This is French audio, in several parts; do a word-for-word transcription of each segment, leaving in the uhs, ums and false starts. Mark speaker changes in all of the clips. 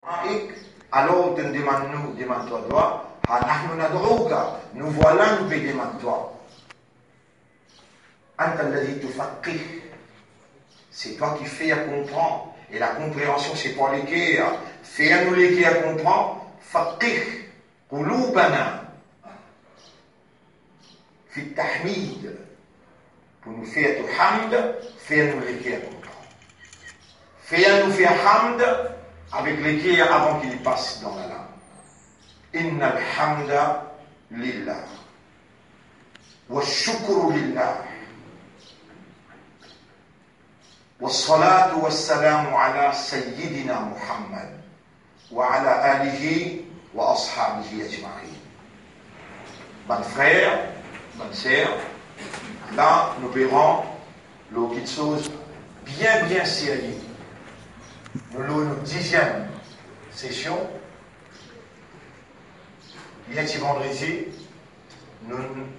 Speaker 1: Alors, demande-nous, demande-toi, nous voilà, nous demande-toi. C'est toi qui fais à comprendre. Et la compréhension, c'est pas l'équerre. Fais à nous l'équerre à comprendre. Faqih, qulubana. Fi tahmid. Pour nous faire tout hamd, fais à nous l'équerre à comprendre. Fais à nous faire hamd avec l'équerre avant qu'il passe dans la langue. Inna al-hamda lillah. Wa shukru lillah. والصلاة والسلام على سيدنا محمد وعلى آله وأصحابه أجمعين. Bonnes frères, bonnes sœurs, là nous verrons le quelque chose bien bien sérieux. Nous avons une dixième session. Bien ce vendredi, nous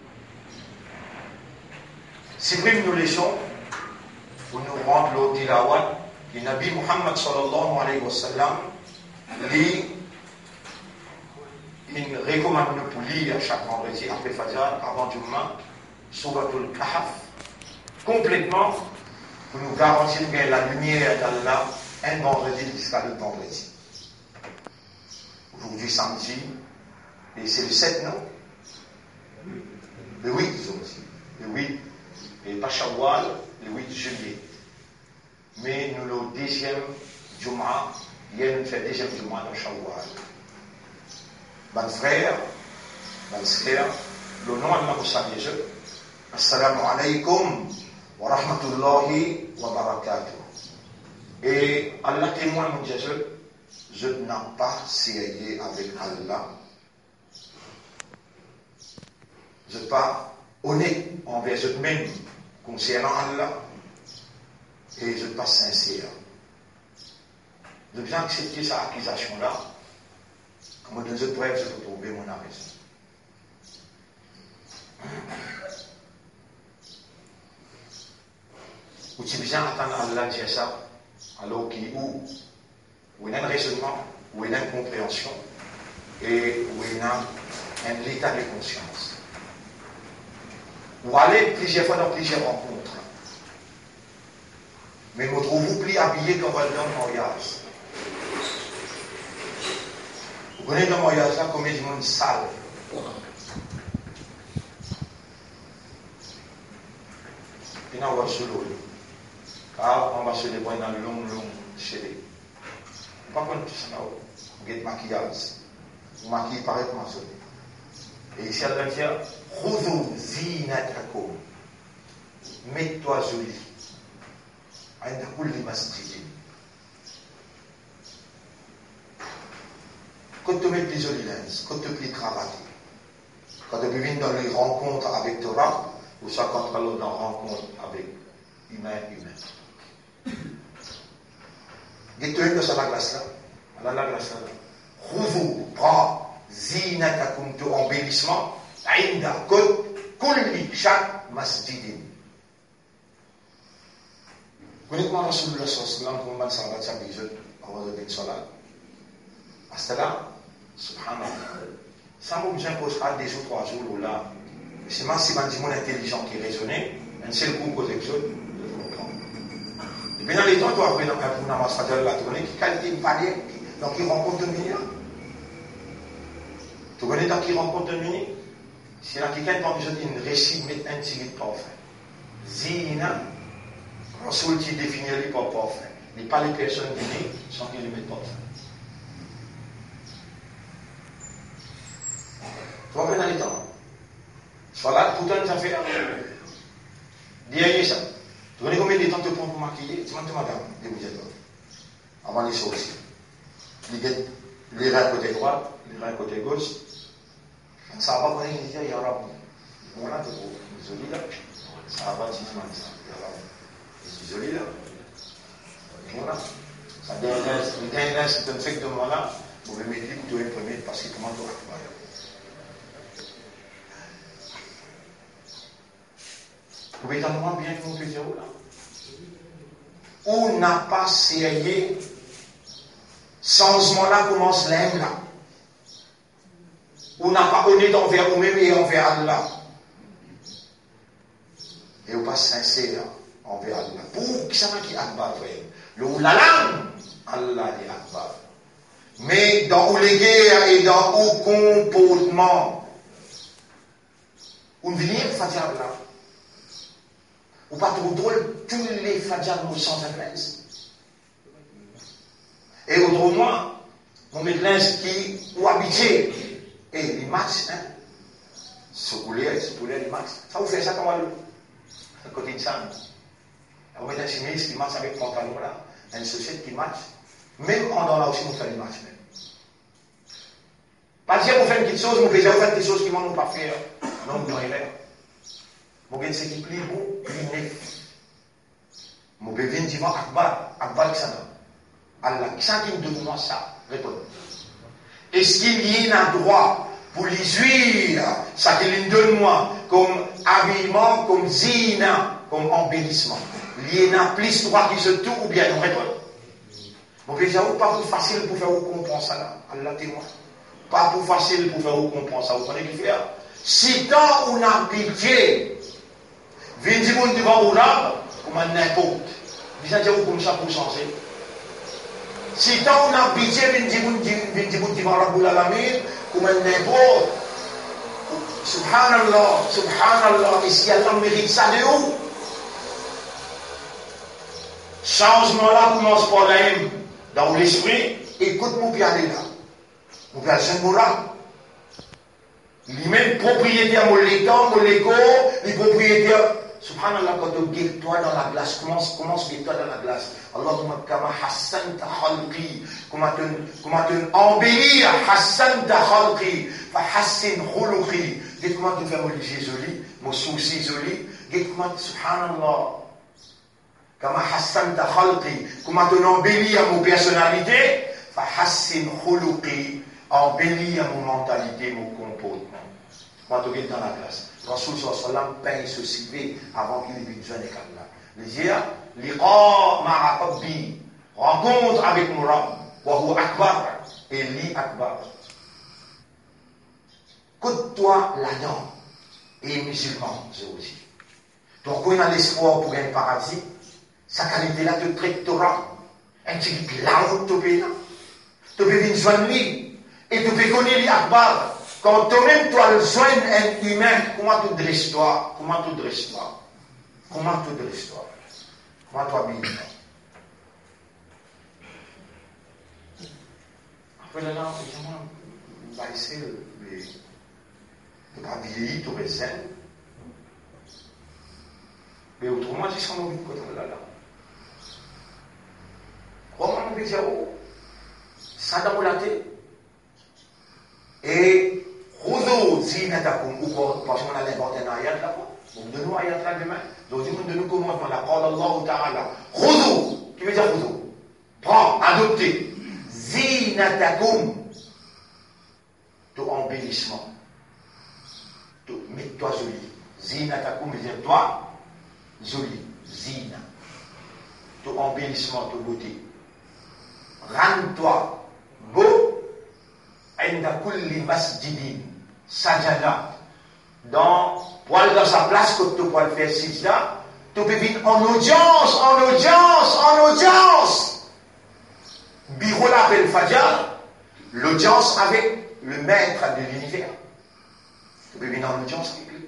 Speaker 1: supprimerons nos leçons pour nous rendre le tilawat du Nabi Muhammad sallallahu alayhi wa sallam, lit une recommandation pour lire chaque vendredi après Fajr, avant Jumma, Suratul Kahf, complètement pour nous garantir bien la lumière d'Allah un vendredi jusqu'à le vendredi. Aujourd'hui samedi, et c'est le sept, non? Le huit aujourd'hui, le huit, et pas Shawwal, le huit juillet. Mais nous, le deuxième Jum'a, hier nous faisons le deuxième Jum'a dans Shawwal. Bonnes frères, bonnes sœurs, le nom de Allah salue Dieu. Assalamu alaikum wa rahmatullahi wa barakatuh. Et Allah témoigne mon Dieu, je n'ai pas sérieux avec Allah. Je ne suis pas honnête envers eux-mêmes concernant Allah. Et je ne suis pas sincère. Je viens accepter cette accusation-là. Comme dans une preuve, je peux trouver mon raison. Ou tu viens attendre Allah dire ça, alors qu'il où il y a un raisonnement, où il y a une compréhension, et où il y a un état de conscience. Ou aller plusieurs fois dans plusieurs rencontres. Mais vous trouvez plus habillé comme un homme mariage. Vous connaissez le mariage là comme une salle. Et là, on va se lever. Car on va se lever dans le long, long chéri. Par contre, ça, vous avez maquillage. Vous maquillez pareil comme ça. Et ici, elle va dire, Khudhu zinatakum. Mets-toi joli. عند كل مسجد. Quand tu mets plus joli linge, quand tu plus cravaté, quand tu viens dans les rencontres avec Torah, ou ça quand tu es dans les rencontres avec humain, humain. Dites-toi que c'est la glace là, la la glace là. Khoudou, prends, zinatakum, tu embellissement, عند كل chaque masjidin. Vous connaissez comment Rasulullah sallallahu alayhi wa sallam, comment sahabat s'habillent avant de faire salat? À ce là, subhanallah, ça m'a besoin de faire des jours, trois jours, ou là. C'est moi, si un monde intelligent qui raisonnait, un seul coup aux exodes, je vous comprends. Et bien dans les temps, tu vas apprendre un namaz fajr la tournée, qui qualité une palier, donc il rencontre un mini. Tu connais dans qui rencontre un mini? Si là, quelqu'un t'a besoin d'une récit, met un petit lit parfait. Zina. Rasoul qui définit les pas parfaits. Mais pas les personnes venues sans qu'ils les mettent parfaits. Tu vas venir dans les temps. Soit là, tout le temps, ça fait. Dis ça. Tu connais combien de temps tu prends pour maquiller? Tu m'as dit, madame, débrouillez-toi. Avant les sourcils. Les reins côté droit, les reins côté gauche. Ça va, quand il dit, il y aura. Bon, là, tu vois, joli là. Ça va, tu dis, ça. C'est joli là. Voilà. Ça donne un c'est un fait de moi là. Vous pouvez mettre les couteaux imprimés parce que comment tu vas. Vous pouvez entendre bien que vous pouvez dire là. On n'a pas sérieux changement là commence l'âme là. On n'a pas honnête envers vous-même et envers Allah. Et on pas sincère envers Allah. Pour qui ça va qui akbar frère? Le ou la langue, Allah est akbar. Mais dans les guerres et dans le comportement, on vient faire là. Ou pas trop drôle, tous les fadjas nous sont en place. Et autrement, on met l'ins qui ou habitué. Et les matchs, hein, ce poulet, ce poulet, les matchs, ça vous fait ça comme à côté de ça. On met un chimiste qui match avec pantalon là, une société qui match. Même en dans là aussi, on fait des matchs même. Pas dire qu'on fait une petite chose, on fait faire des choses qui m'en ont pas fait. Non, on doit y faire. Mon gars, c'est qui plie bon, plie neuf. Mon bébé dit moi, Akbar, Akbar qui ça donne. Allah, qui ça qui me donne moi ça? Réponds. Est-ce qu'il y a un droit pour les juifs, ça qu'il donne moi, comme habillement, comme zina, comme embellissement? Il y a plus droit qui se tourne ou bien non? Réponds. Mon père, c'est pas plus facile pour faire vous comprendre ça là. Allah témoin. Pas plus facile pour faire vous comprendre ça. Vous comprenez ce qu'il fait? Si tant on a pitié, vingt secondes devant vous là, comme un n'importe. Vous savez comme ça pour changer. Si tant on a pitié, vingt secondes devant la boule à la mire, comme un n'importe. Subhanallah, subhanallah. Et si Allah mérite ça de où? Changement là commence par la haine. Dans l'esprit, écoute-moi bien aller là. Mon père Saint-Moura, il est même propriétaire, mon l'étang, mon l'égo, il est propriétaire. Subhanallah, quand on guette toi dans la glace, commence, commence guette toi dans la glace. Allahumma kama hassan ta khalqi, comment tu embellir hassan ta khalqi, fa hassin khuluqi. Guette comment tu fais mon léger joli, mon souci joli, guette comment, subhanallah. Comment hassan ta khalqi, comment tu embellis à mon personnalité, fa hassin khuluqi, embellis à mon mentalité, mon comportement. Moi, tu es dans la classe. Rasoul sallallahu alayhi wa sallam paye ce civé avant qu'il ait besoin de Allah. Les dire, liqa ma'a rabbi, rencontre avec mon Rabb, wa huwa akbar, et li akbar. Côte-toi là-dedans, et musulman, c'est aussi. Donc, quand on a l'espoir pour un paradis, sa qualité là te traitera. Un petit peu là où tu peux là. Tu peux venir joindre lui. Et tu peux connaître lui akbar. Quand toi-même tu as le soin un humain, comment tu dresses toi? Comment tu dresses toi? Comment tu dresses toi? Comment tu habilles toi? Après là, évidemment, on va essayer de ne pas vieillir, tu es sain. Mais autrement, j'ai sans envie de côté là là. Comment on peut dire, oh, ça dans la tête. Et, Rozo zinatakum, ou parce qu'on a l'inventé un ayat là-bas. Donc, de nous, ayat là demain. Donc, de nous, comment on a parlé Allah Ta'ala. Rozo, qui veut dire Rozo? Prends, adoptez. Zinatakum, ton embellissement. Mets-toi joli. Zinatakum veut dire toi, joli. Zina. Ton embellissement, ton beauté. Rends-toi beau. Inda kulli masjidin sajada. Dans, pour aller dans sa place, quand tu peux faire sijda, tu peux venir en audience, en audience, en audience. Biro l'appelle Fajr, l'audience avec le maître de l'univers. Tu peux venir en audience avec lui.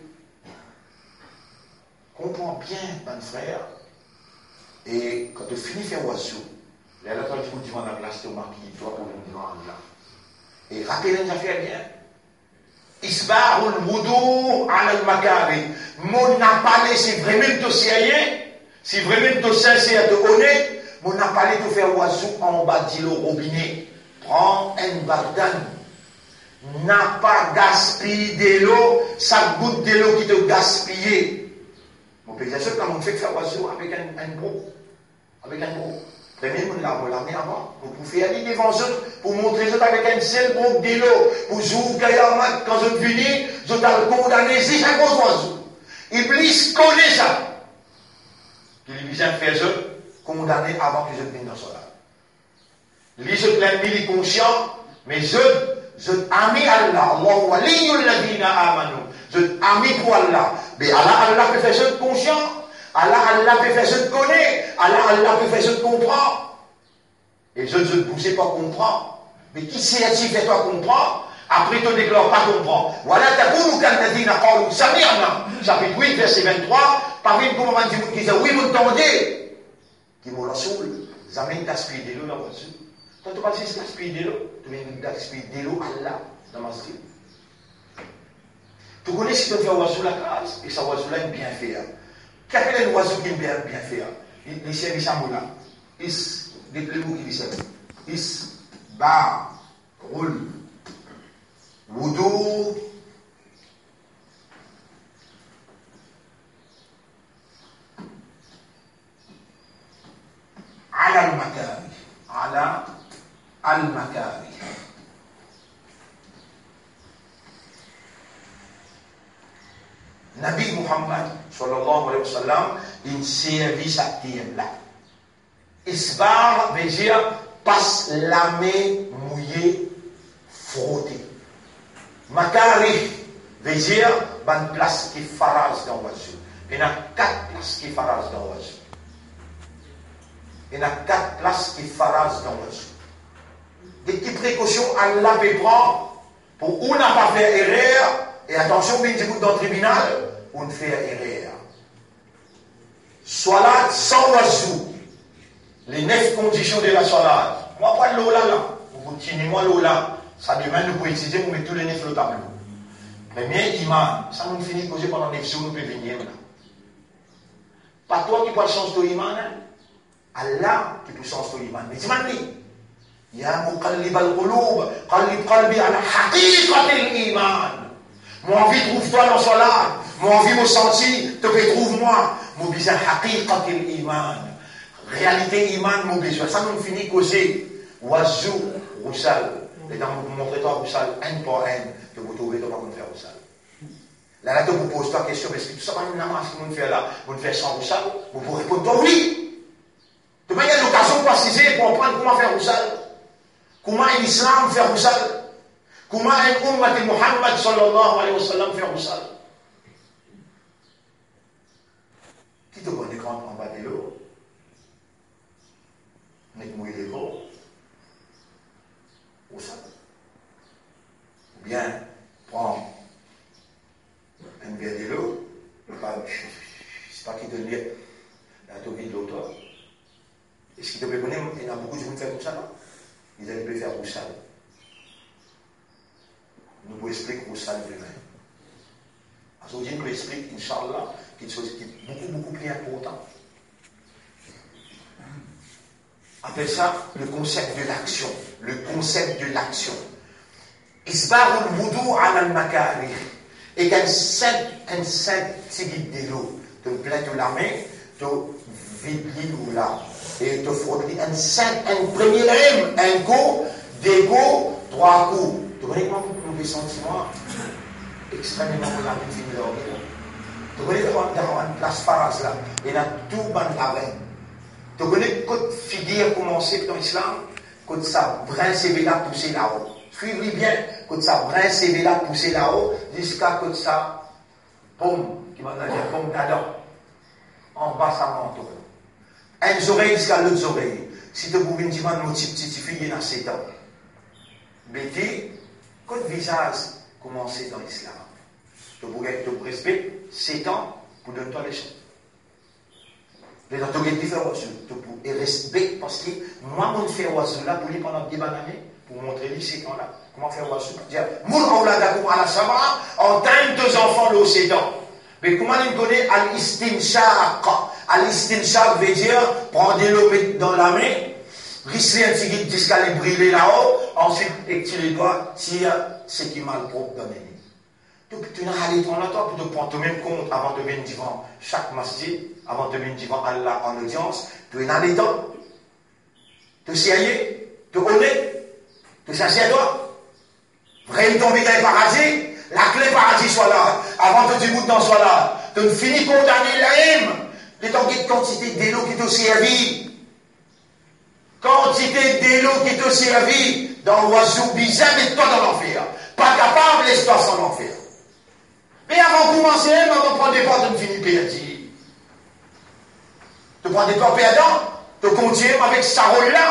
Speaker 1: Comprends bien, mon frère. Et quand tu finis de faire oiseau, là, quand tu dis devant la place, tu marques qui doit pour venir devant Allah. Et rappelez-vous, ça fait bien. Isbarul wudu ala al-makari. Mon appelé, c'est vraiment de sérieux, c'est vraiment de sincère, de honnête. Mon appelé de faire oiseau en bas de l'eau robinet. Prends un bardan. N'a pas gaspillé de l'eau, ça goûte de l'eau qui te gaspille. Mon père, c'est sûr quand on fait faire oiseau avec un, un gros. Avec un gros. Premier, on l'a l'année avant. Vous pouvez aller devant eux pour montrer eux avec un seul groupe de l'eau. Pour jouer Gayamat, quand vous venez, vous allez condamner si chaque oiseau. Iblis connaît ça. Il est bien fait eux condamner avant que je vienne dans cela. Li je l'ennemi, li conscient, mais je, je ami Allah. Allah waliyul ladina amanu. Je ami pour Allah. Mais Allah, Allah peut faire je conscient. Allah, Allah peut faire je connais. Allah, Allah peut faire je comprends. Et je, je ne poussais pas comprendre. Mais qui c'est qui fait toi comprendre? Après, te déclare pas comprendre. Voilà, t'as pour nous qu'Al-Nadina Qalu Sami'na. Chapitre huit, verset vingt-trois. Parmi nous, on dit qui disent oui, vous entendez. Qui m'ont la soule. Zamin t'aspire de l'eau dans votre sou. Toi, tu penses que c'est t'aspire de l'eau. Tu viens d'aspire de l'eau à Allah dans ma style. Tu connais si tu fais un oiseau la case, et ça oiseau là est bien fait. Quel est l'oiseau qui est bien, bien fait? Il sert à Moula. Is, des mots qui disent Is, ba, roule, wudu, ala al-makari, ala al-makari. Nabi Muhammad sallallahu alayhi wa sallam, il service à là. Isbar veut dire passe la main mouillée, frottée. Makari veut dire bonne place qui farage dans l'oiseau. Il y a quatre places qui farage dans l'oiseau. Il y a quatre places qui farage dans l'oiseau. Des petites précautions, Allah peut prendre pour où n'a pas fait erreur. Et attention, bien dit dans le tribunal, on ne fait erreur. Salat sans oiseau. Les neuf conditions de la salat. Moi, pas l'eau là, là. Vous continuez, moi l'eau là. Ça demain, nous pouvons utiliser pour mettre tous les neuf sur le tableau. Premier, iman. Ça nous finit de causer pendant neuf jours, nous pouvons venir là. Pas toi qui peux le sens de l'iman. Allah qui peut le sens de l'iman. Mais dis-moi, Ya muqallib al-qulub, qallib qalbi ala haqiqatil iman. Mon envie trouve-toi dans salat. Mon envie me sentir, te retrouve-moi. Mon besoin haqiqatil iman. Réalité iman, mon besoin. Ça nous finit causer. Oiseau, roussal. Et dans vous montrer toi roussal, un par un, que vous trouvez comment vous faire roussal. Là, là, tu vous poses ta question, est-ce que tout ça, c'est une namage que vous faites là, vous ne faites sans roussal? Vous pouvez répondre toi oui. De manière, il y a l'occasion de préciser pour comprendre comment faire roussal. Comment l'islam fait roussal? Comment un ummat de Muhammad sallallahu alayhi wa sallam fait roussal? Qui te connaît quand on va de l'eau? On est mouillé les gros. Roussal. Ou bien, prends un verre de l'eau. C'est pas qui te dit, là, tu vis de l'eau, toi. Est-ce qu'il te peut connaître? Il y en a beaucoup de gens qui font roussal. Ils allaient faire roussal. Nous pouvons expliquer roussal demain. Aujourd'hui, nous expliquons, Inch'Allah, quelque chose qui est beaucoup, beaucoup plus important. Appelle ça le concept de l'action. Le concept de l'action. Isbar al-wudu ala al-makari. Et qu'un seul, un seul tigit de l'eau, te plaît de la main, te vide l'eau là. Et te frotte un seul, un premier rime, un go, deux go, trois coups. Tu connais comment vous pouvez sentiments extrêmement relatifs de l'ordre. Tu connais dans une place pharas là, et là tout ban la reine. Tu connais quand figure commencer dans l'islam, quand ça brin C là pousser là-haut. Suivez bien, quand ça brin C là pousser là-haut, jusqu'à quand ça, boum, qui va dire boum d'adam. En bas ça monte. Un oreille jusqu'à l'autre oreille. Si tu pouvais me dire mon petit petit fille, il y a sept ans. B T, quand le visage commençait dans l'islam, tu pourrais te respecter sept ans pour donner toi les choses. Les gens te différents oiseaux. Tu respecter parce que moi, mon frère oiseau là, pour lui pendant des années, pour montrer lui ces temps-là. Comment faire oiseau? Dire, mon auladakum ala sab'a, en taille deux enfants le sept ans. Mais comment il connaît al-istinshaq? Al-istinshaq veut dire prendre l'eau, mettre dans la main, risser un petit guide jusqu'à les brûler là-haut, ensuite, et tu les doigts, tire ce qui est mal propre dans les mains. Donc, tu n'as pas allé prendre la toi pour te prendre toi-même compte avant de venir devant chaque masjid, avant de venir devant Allah en audience, tu es dans les dents, tu es sérieux, tu es honnête, tu es sincère toi. Vrai tomber dans le paradis, la clé paradis soit là, avant que tu goûtes dans soit là, tu ne finis condamner l'aim, les temps de quantité de l'eau qui te servit. Quantité d'élo qui te servit dans l'oiseau bizarre, mets-toi dans l'enfer. Pas capable, laisse-toi sans l'enfer. Mais avant de commencer, avant de prendre des portes, de finir perdre. Tu prends des corps perdants, tu continues avec sa rôle-là.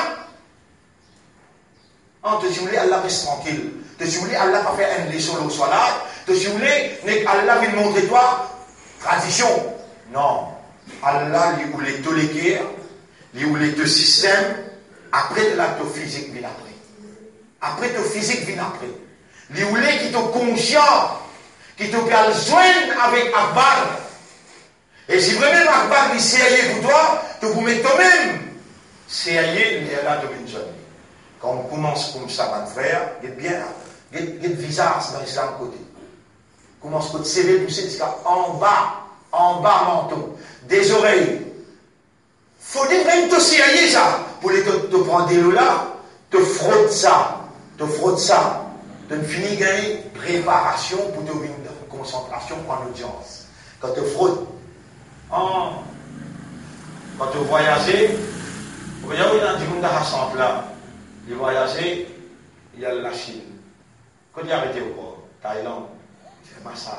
Speaker 1: Ah, tu voulais, Allah reste tranquille. Tu voulais, Allah pas faire une leçon au soir là. Tu voulais, Allah vient montrer toi, tradition. Non. Allah, il voulait te l'équerre, il voulait te système. Après, là, ton physique vient après. Après, ton physique vient après. Il voulait qu'il te conscient, qu'il te garde joindre avec Akbar. Et si vraiment Akbar dit sérieux pour toi, tu vous mets toi-même. Sérieux, il est là de une journée. Quand on commence comme ça, mon frère, il est bien là. Il y a le visage dans l'islam côté. Commence côté C V poussé jusqu'à en bas, en bas menton, des oreilles. Faut dire même te sérieux ça. Pour les te, te prendre des lots là, te frotte ça, te frotte ça. Tu finis gagner préparation pour te venir en concentration en audience. Quand tu frottes, oh, quand tu voyages, vous voyez, il y a un monde à centre là. Il voyager, il y a la Chine. Quand il y a arrêté au corps, Thaïlande, il fait un massage.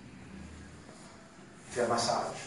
Speaker 1: Il fait un massage.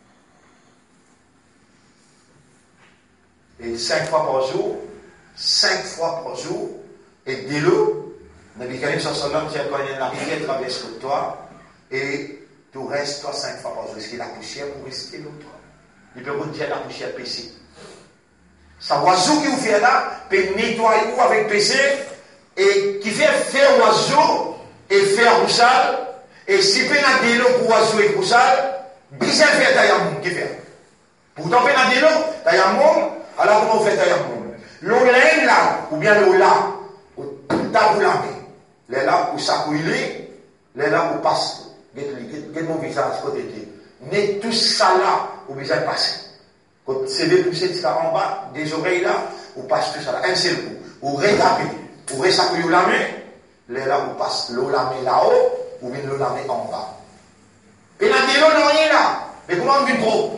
Speaker 1: Et cinq fois par jour, cinq fois par jour, et dès l'eau, Nabi Karim sallallahu alayhi wa sallam, la rivière traverse le toi, et tu restes toi cinq fois par jour. Est-ce qu'il y a la poussière pour rester l'autre? Il peut retirer la poussière P C. Ça oiseau qui vous fait là, peut nettoyer vous avec P C, et qui fait faire oiseau, et faire roussal, et si peut y des lots pour oiseau et roussal, bizarre faire taillard qui fait. Pourtant, peut y des lots, taillard alors comment on fait taillard l'eau là, là, ou bien l'eau là, ou tabou la main. Les là où ça couille, les là où passe, get mon visage côté de n'est tout ça là où visage passe. Quand c'est des poussées en bas, des oreilles là, où passe tout ça là, un seul coup, ou rétaper, ou résacouiller la main, les là où passe l'eau la main là-haut, ou bien l'eau la main en bas. Et là, des l'eau non rien là, mais comment on vit trop?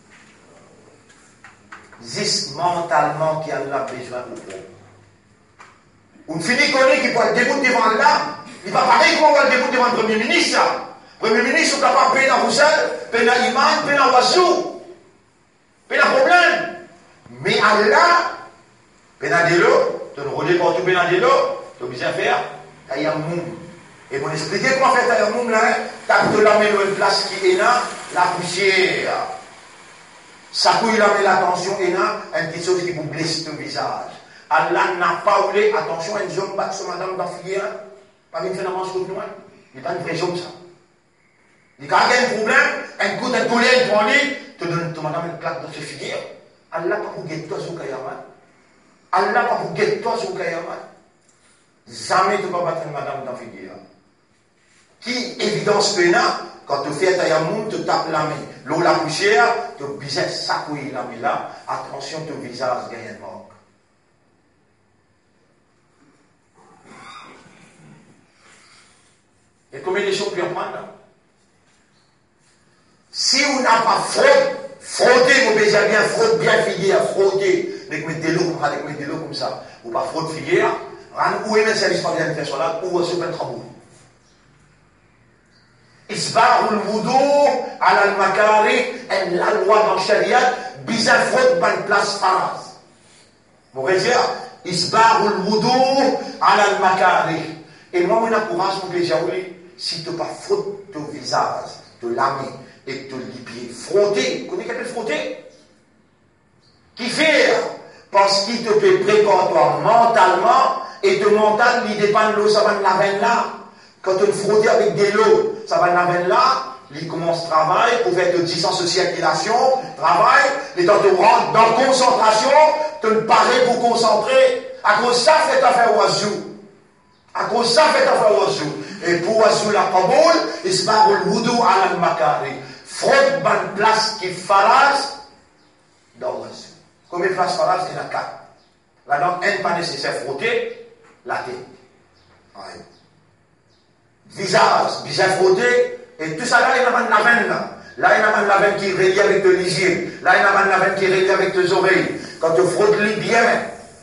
Speaker 1: Zis mentalement qui a besoin ou trop. On finit qu'on est qui peut le débout devant là, il va pareil comment on va le débout devant le Premier ministre. Le Premier ministre est capable de payer dans Roussel, payer dans Iman, payer dans Oiseau, payer dans problème. Mais Allah, payer dans des lots, tu nous relèves partout, payer dans des lots, tu as besoin de faire Tayamoum. Et pour expliquer comment faire Tayamoum là, tu as de la mettre une place qui est là, la poussière. Ça couille la l'attention et là, une petite chose qui vous blesse le visage. Allah n'a pas voulu, attention, un homme bat sur madame d'enfilière, pas une phénomène sur nous, il n'est pas une vraie homme ça. Il y a un problème, un coup de colère, un prend te donne ton madame une plaque dans ce figure. Allah pas pour guetter toi sur Kayaman. Allah pas pour guetter toi sur Kayaman. Jamais tu ne peux pas battre une madame d'enfilière. Qui évidence que là, quand tu fais Tayamoum, tu tapes la main. L'eau la poussière, tu bisais s'accouiller la main là. Attention, ton visage gagne un manque. Et combien de choses puis en prendre là? Si on n'a pas fraude, frauder, vous besoin bien fraude, bien filière, frauder, avec mettre de l'eau, avec mettre de l'eau comme ça, ou pas fraude filière, où est le service par bien faire là, ou sur un travaux. إسباغ الوضوء على المكاره en la loi dans Sharia bizarre fraude par une place pharas. Vous voyez dire إسباغ الوضوء على المكاره. Et moi, mon encourage, mon plaisir, si tu n'as pas fraude ton visage, de l'âme et de les frotter, vous connaissez quelqu'un frotter? Qui fait? Parce qu'il te peut préparer toi mentalement et de mental, il dépend de l'eau, ça va de la veine là. Quand tu frottes avec des lots, ça va de la veine là, il commence à travailler pour faire de distance de circulation, travail, les temps de rentrer dans la concentration, tu ne parais pour concentrer. À cause de ça, fait affaire oiseau. À cause de ça, fait affaire oiseau. Et pour oiseau la kaboul, il se barre le wudu à la makari. Frotte une place qui faras dans l'oiseau. Combien de places faras? Il y en a quatre. Là, donc, un pas nécessaire frotter la tête. Ouais. Visage, visage frotté, et tout ça là, il y a une lavenne là. Là, il y a une lavenne qui est reliée avec le lisier. Là, il y a une lavenne qui est reliée avec tes oreilles. quand tu frottes bien,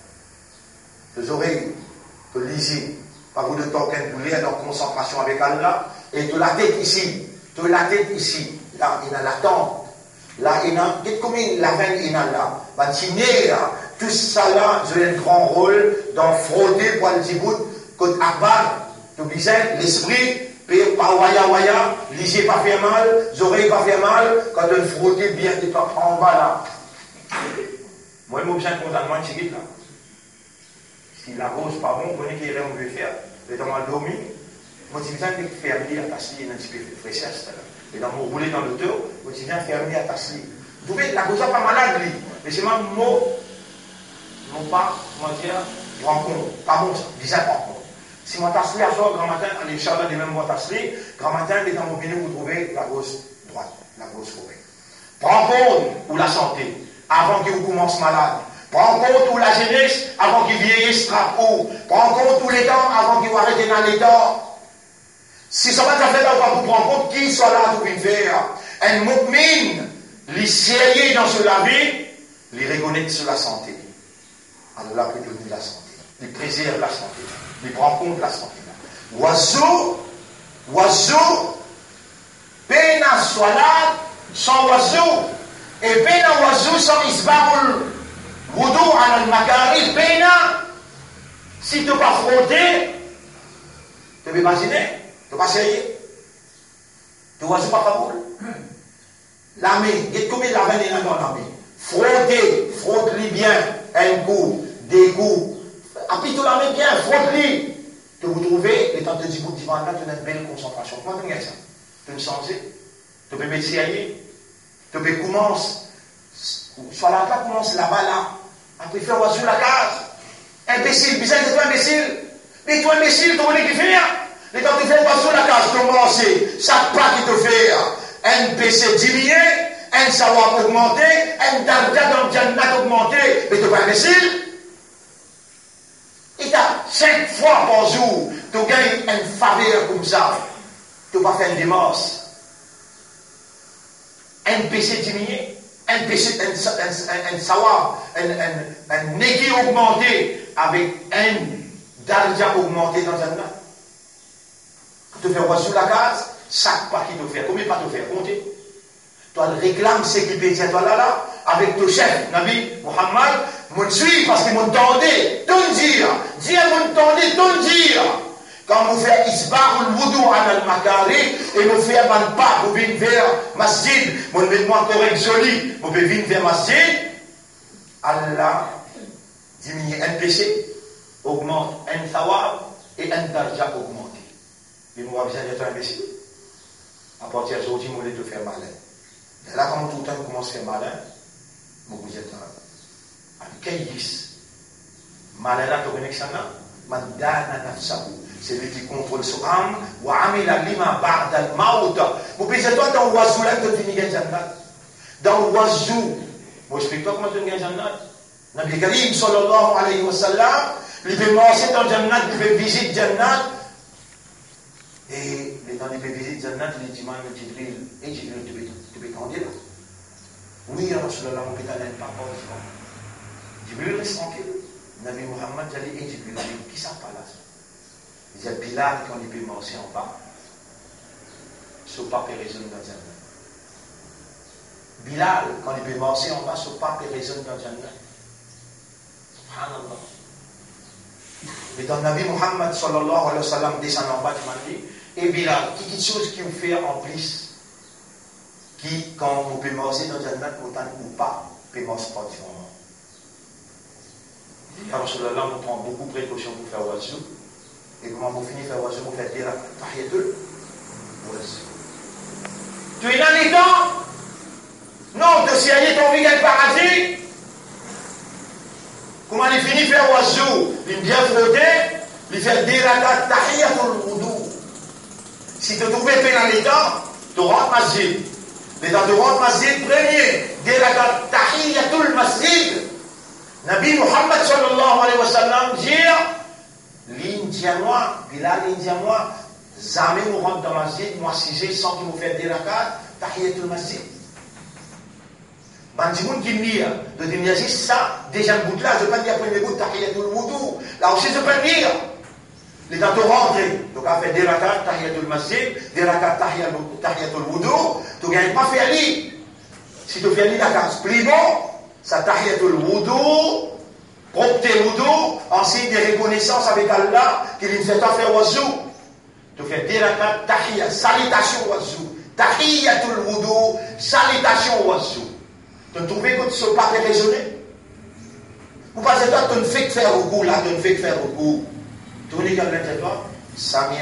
Speaker 1: tes oreilles, te lisez, pas vous de temps qu'un boulet, en concentration avec Allah, et de la tête ici, de la tête ici, là, il a la tente, là, il a, dites combien la veine il a là, va signer là, tout ça là, j'ai un grand rôle dans frotter pour le petit bout, côté Akbar, tu disais, l'esprit, par waya waya, lisez pas faire mal, les oreilles pas faire mal, quand tu frottes bien, tu es en bas là. Moi, je me besoin de condamnement de là. Si la rose pas bon, vous connaissez qu'il y a rien veut faire, mais dans ma dormi, moi, je viens de faire lire à tasser un petit peu fraîcheur, et dans mon roulé dans le tour, moi, je viens de faire lire à tasser. Vous voyez, la cause n'est pas malade, lui, mais c'est mon mot, non pas, comment dire, rencontre, pas bon ça, disais rencontre. Si mon tasserie à soir, grand matin, allez, Charles, les mêmes mots tasserie, grand matin, les dans mon pays, vous trouvez la rose droite, la rose forêt. Prends compte pour la santé, avant que vous commenciez malade. Prends compte pour la jeunesse, avant qu'il vieillisse trapeau. Prends compte tous les temps, avant qu'il arrête dans les temps. Si ça va te faire là, vous prendre compte qui soit là pour une faire. Un mu'min, les sérieux dans ce laver, les reconnaître sur la santé. Alors là, il donne la santé. Il préserve la santé. Il prend compte de la santé. Oiseau, oiseau, peine à soilade, sans oiseau. Et peine à oiseau sans isbaroul. Woudou al makari, peine. Si tu n'as pas frotté, tu peux imaginer, tu n'as pas sérieux. Tu oiseau pas favorable. La main, il y a combien de la veine dans la main. Frotter, frotte-lui bien, un coup, deux coups. Appuie tout la main bien, frotte-lui. Que vous trouvez, les temps de dix bouts de divan là, tu as une belle concentration. Comment tu as ça? Tu peux changer, tu peux mettre sérieux, tu peux commencer, soit la place commence là-bas là, après faire oiseau la case. Imbécile, bizarre, c'est toi imbécile. Mais toi imbécile, tu connais qui fait? Les temps de faire oiseau la case, commencer, chaque pas qui te fait, un P C diminué, un savoir augmenté, un darda dans le jannat augmenté, mais tu es pas imbécile. Et t'as cinq fois par jour, tu gagnes une faveur comme ça. Tu vas faire une démarche. Un P C diminué, un P C, un, un, un, un savoir, un, un, un négé augmenté avec un darja augmenté dans un an. Quand tu fais voir sur la case, chaque pas qui te fait, combien de pas te faire compter? Toi, le réclame ce qui peut dire, toi là, là, avec ton chef, Nabi Muhammad, mon suis parce qu'il m'entendait, tout dire, dire m'entendait, tout dire. Quand vous faites isbar ou le wudu al makari, et vous faites un pas, vous venez vers masjid, vous mettez moi correct joli, vous venez vers masjid, Allah diminue un péché, augmente un thawab et un darja augmenté. Mais vous avez besoin d'être un péché. À partir d'aujourd'hui, vous voulez te faire malin. Et là, quand tout le temps commence à faire malin, vous êtes un caïs. Malin là, tu connais que ça là? Mandana nafsahu. C'est lui qui contrôle son âme. Wa amila lima ba'da al-maut. Vous pensez toi dans l'oiseau là, tu finis Jannat. Dans l'oiseau, moi je explique toi comment tu finis Jannat. Nabi Karim sallallahu alayhi wa sallam, il peut marcher dans Jannat, il peut visiter Jannat. Et dans les visites Jannat, il dit, man, Jibril, et Jibril, tu peux tu peux t'en dire là? Oui, Rasulallah, mon pétale n'est pas pas Jibril reste tranquille. Nabi Muhammad, j'allais, et Jibril, qui ça pas là? Il dit, Bilal, quand il peut marcher en bas, ce pape résonne dans Jannat. Bilal, quand il peut marcher en bas, ce pape résonne dans Jannat. Subhanallah. Et dans Nabi Muhammad sallallahu alayhi wa sallam descend en bas, tu m'as dit, et Bilal, quelque chose qui me fait en plus, qui, quand on peut marcher dans Jannat, autant ou pas, peut marcher pas différemment. Car Rasulallah, on prend beaucoup de précautions pour faire oiseau. Et comment vous finissez faire oiseau, vous faites dire tahiyatul oiseau. Tu es dans les temps? Non, tu sais, ton vie est paradis. Comment il finit faire oiseau? Il bien frotté, il fait dire la tahiyatul wudu. Si tu trouves dans les temps, tu rentres masjid. Les temps tu rentres masjid, premier, dire la tahiyatul masjid. Nabi Muhammad sallallahu alayhi wa sallam dit, l'Indien moi, Bilal l'Indien moi, jamais nous rentre dans le masjid, moi si j'ai sans qu'il nous fait des rakats, tahiyatul masjid. Ben, du monde qui me de dire ça, déjà le bout de là, je peux dire premier bout de tahiyatul wudu. Là aussi, je peux dire. Les temps de rentrer, donc à faire des rakats, tahiyatul masjid, des rakats, tahiyatul wudu, tu ne gagnes pas faire li. Si tu fais li, la case, plus bon, ça tahiyatul wudu, propre wudu, en signe de reconnaissance avec Allah, qu'il ne fait pas faire wazou. Tu fais des rakats, tahiyat, salutation wazou. Tahiyatul wudu, salutation wazou. Tu ne trouves que ce pas raisonner? Ou pas que toi, tu ne fais que faire recours là, tu ne fais que faire recours. Tu ne dis qu'à l'intérieur, Sami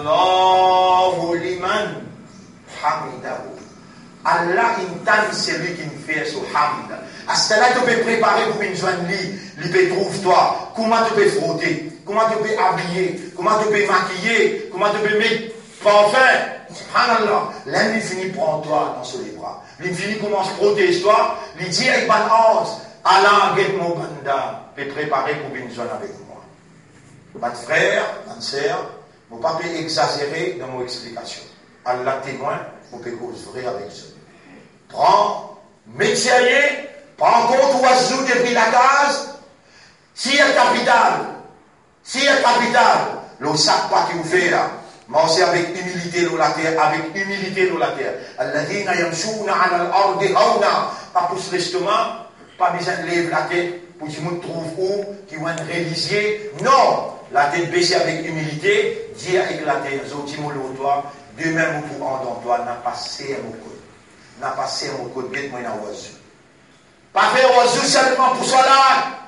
Speaker 1: Allahu liman hamidahu. Allah intane celui qui me fait ce hamd. À ce là tu peux préparer pour une journée, il peut trouver toi. Comment tu peux frotter? Comment tu peux habiller? Comment tu peux maquiller? Comment tu peux mettre parfum? Subhanallah. L'un il finit prendre toi dans ses bras. Il finit commence à protéger toi. Il dit avec balance, Allah get mon banda, peut préparer pour une journée avec moi. Votre frère, ma sœur, vous ne pouvez pas exagérer dans mon explication. Allah témoin, vous pouvez causer avec ça. Prends, métier, prends compte ou ajoute depuis la case. Si il y a capital, si il y a capital, le sac pas qui vous fait là, manger avec humilité dans la terre, avec humilité dans la terre. Alladhina yamshuna ala al-ardi hauna, pas pour l'estomac, pas besoin de lever la tête pour que vous trouve où, qui vont réaliser. Non! La tête baissée avec humilité, dire avec la tête, Zotimo toi, demain mon courant dans toi, n'a passé à mon côté. N'a passé à mon côté, bête moi dans oiseau. Pas faire oiseau seulement pour cela.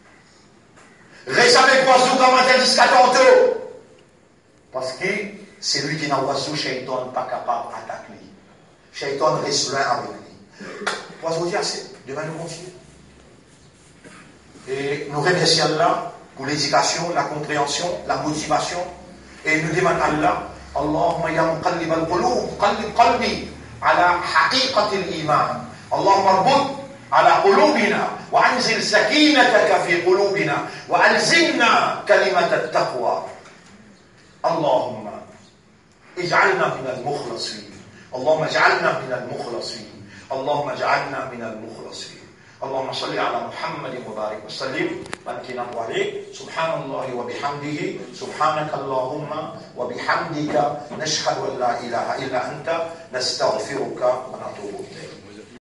Speaker 1: Reste avec oiseau comme on dit jusqu'à tantôt. Parce que c'est lui qui n'a oiseau, Shaitan pas capable d'attaquer lui. Shaitan reste loin avec lui. Oiseau dit assez, demain nous continuons. Et nous remercions Allah pour l'éducation, la compréhension, la motivation. Et nous demandons à Allah, Allahumma ya muqallib al-qulub, qallib qalbi ala haqiqat al-iman. Allahumma arbut ala qulubina wa anzil sakinataka fi qulubina wa alzimna kalimat at-taqwa. Allahumma ij'alna min al-mukhlasin. Allahumma ij'alna min al-mukhlasin. Allahumma ij'alna min al-mukhlasin. اللهم صل على محمد وبارك وسلم وانكنا عليه سبحان الله وبحمده سبحانك اللهم وبحمدك نشهد ان لا اله الا انت نستغفرك ونتوب